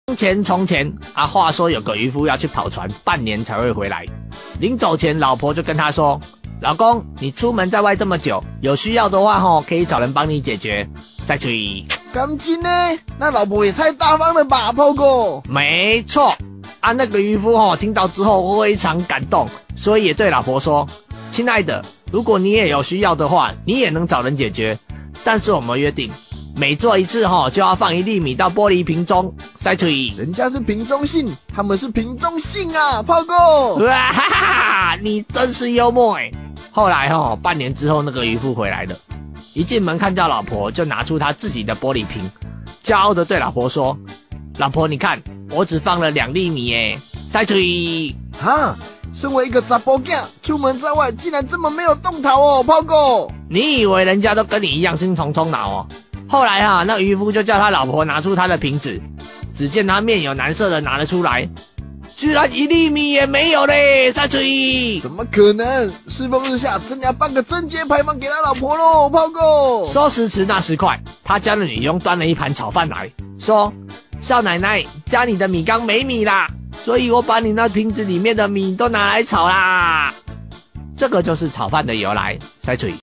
从前啊，话说有个渔夫要去跑船，半年才会回来。临走前，老婆就跟他说：“老公，你出门在外这么久，有需要的话可以找人帮你解决。”再吹。 钢筋呢？那老婆也太大方了吧，炮哥。 没错啊，那个渔夫听到之后非常感动，所以也对老婆说：“亲爱的，如果你也有需要的话，你也能找人解决。但是我们约定，每做一次就要放1粒米到玻璃瓶中。”塞吹。 人家是瓶中信，他们是瓶中信啊，炮哥。 哇哈哈，你真是幽默哎。后来半年之后，那个渔夫回来了，一进门看到老婆，就拿出他自己的玻璃瓶，骄傲的对老婆说：“老婆，你看，我只放了2粒米耶。”塞吹。 哈，身为一个查甫囝，出门在外竟然这么没有动头哦，炮哥。 你以为人家都跟你一样精虫充脑哦？后来那渔夫就叫他老婆拿出他的瓶子，只见他面有难色的拿了出来，居然1粒米也没有嘞！塞吹。 怎么可能？世风日下，真要办个贞节牌坊给他老婆喽，炮哥。 收拾池那10块，他家的女佣端了一盘炒饭来，说：“少奶奶，家里的米缸没米啦，所以我把你那瓶子里面的米都拿来炒啦。”这个就是炒饭的由来，塞吹。